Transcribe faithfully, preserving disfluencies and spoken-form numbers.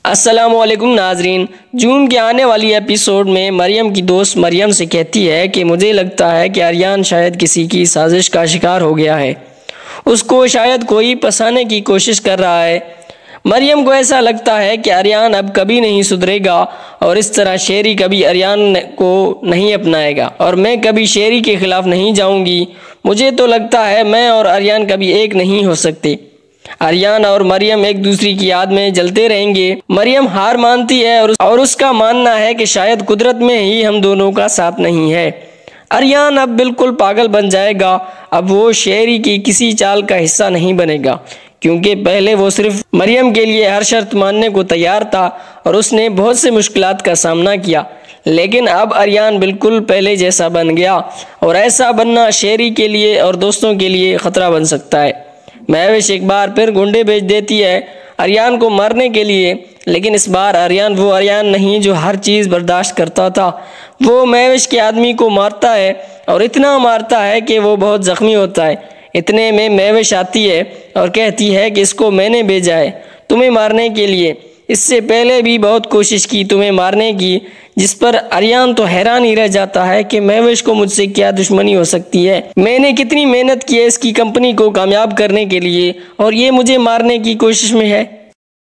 अस्सलामुअलैकुम नाजरीन। जून के आने वाली एपिसोड में मरियम की दोस्त मरियम से कहती है कि मुझे लगता है कि आर्यन शायद किसी की साजिश का शिकार हो गया है। उसको शायद कोई फंसाने की कोशिश कर रहा है। मरियम को ऐसा लगता है कि आर्यन अब कभी नहीं सुधरेगा और इस तरह शेरी कभी आर्यन को नहीं अपनाएगा और मैं कभी शेरी के खिलाफ नहीं जाऊंगी। मुझे तो लगता है मैं और आर्यन कभी एक नहीं हो सकते। आर्यन और मरियम एक दूसरे की याद में जलते रहेंगे। मरियम हार मानती है और, और उसका मानना है कि शायद कुदरत में ही हम दोनों का साथ नहीं है। आर्यन अब बिल्कुल पागल बन जाएगा। अब वो शेरी की किसी चाल का हिस्सा नहीं बनेगा, क्योंकि पहले वो सिर्फ मरियम के लिए हर शर्त मानने को तैयार था और उसने बहुत से मुश्किलात का सामना किया। लेकिन अब आर्यन बिल्कुल पहले जैसा बन गया और ऐसा बनना शेरी के लिए और दोस्तों के लिए ख़तरा बन सकता है। महविश एक बार फिर गुंडे भेज देती है आर्यन को मारने के लिए, लेकिन इस बार आर्यन वो आर्यन नहीं जो हर चीज़ बर्दाश्त करता था। वो महविश के आदमी को मारता है और इतना मारता है कि वो बहुत ज़ख्मी होता है। इतने में महविश आती है और कहती है कि इसको मैंने भेजा है तुम्हें मारने के लिए। इससे पहले भी बहुत कोशिश की तुम्हें मारने की, जिस पर आर्यन तो हैरान ही रह जाता है कि महविश को मुझसे क्या दुश्मनी हो सकती है। मैंने कितनी मेहनत की है इसकी कंपनी को कामयाब करने के लिए और ये मुझे मारने की कोशिश में है।